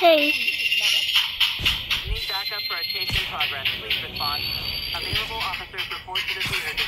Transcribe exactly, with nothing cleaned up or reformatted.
Hey. Need backup for a chase in progress. Please respond. Available officers report to the theater.